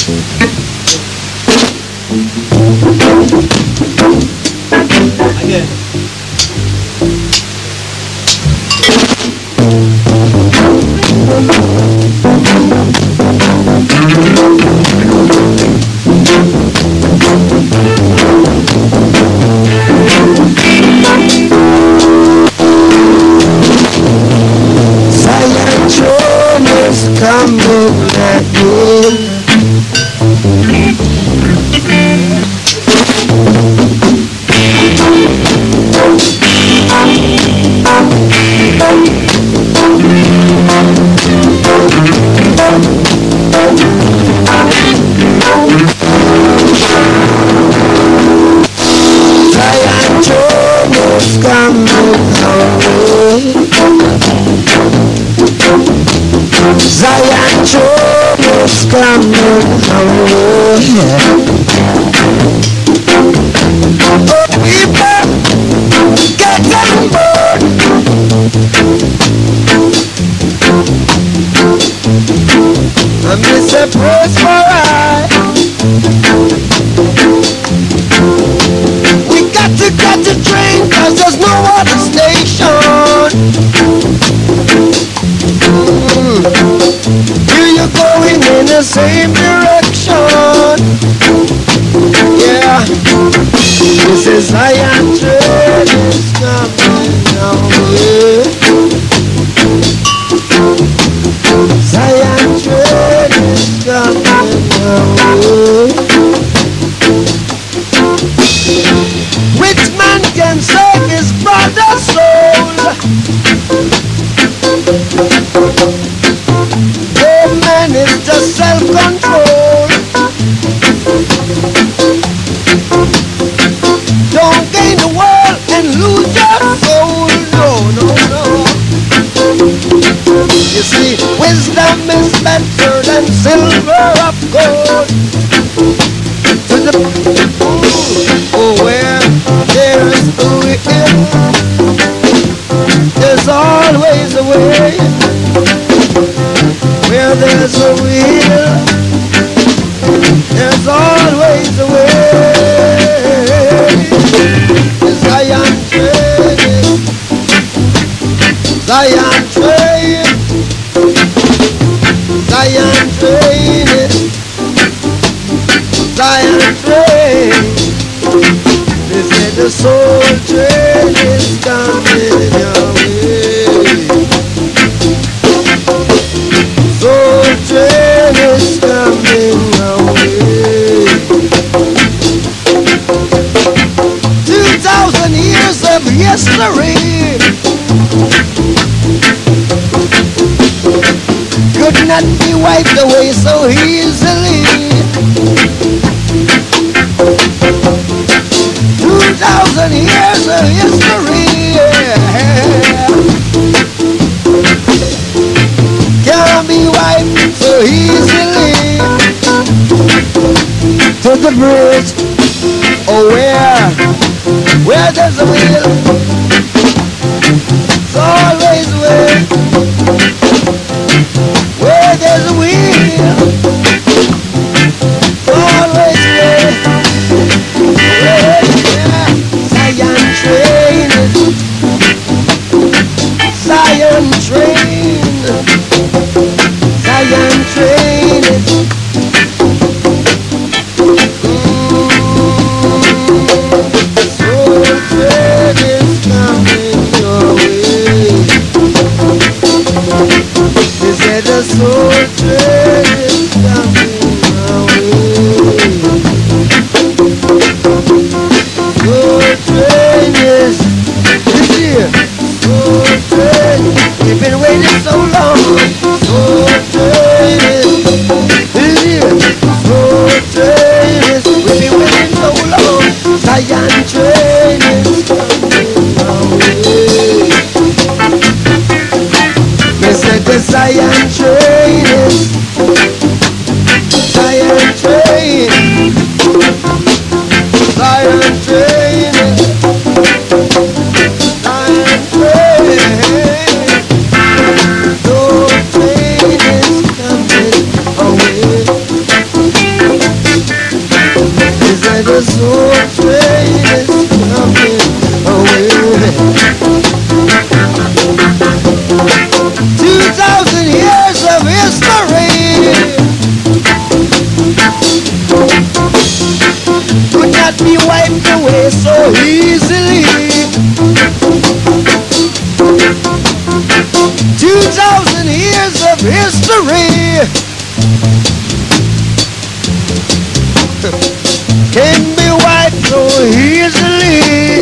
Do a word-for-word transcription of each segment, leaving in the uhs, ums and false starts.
Again. Zion Jones coming back in. Zion Jones coming away. Zion Jones coming away. Oh, people, get on board. I miss a praise for I. We got to catch a train, cause there's no other station. Mm. Here you're going in the same direction. Yeah. This is Zion train is coming away. Zion train is coming away. Which man can save his brother's soul? Oh man, it's just self-control. Don't gain the world and lose your soul. No, no, no. You see, wisdom is better than silver of gold. To the oh, where there's a will, there's always a way. Where there's a will, there's always a way. Zion train, Zion train, Zion train, Zion train. They said the soul train is coming your way. Soul train is coming your way. Two thousand years of history could not be wiped away so easily. Two thousand years of history, yeah, can't be wiped so easily. To the bridge, oh where, where there's a will, it's always a way. Where there's a will, it's always a way. Yeah, yeah. Zion train, Zion train, Zion train. Soul train is coming your way. They said the soul train is coming your way. Soul train is, this year. Soul train, we've been waiting so long. Soul train is, this year. Soul train is, we've been waiting so long. Zion train is coming our way. They said the Zion train is, Zion train, Zion train, Zion train. Soul train is coming away. the soul train is coming away. Two thousand years of history could not be wiped away so easily. Two thousand years of history can be wiped so easily.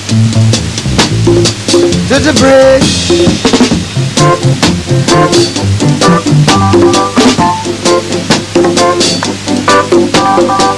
To the bridge.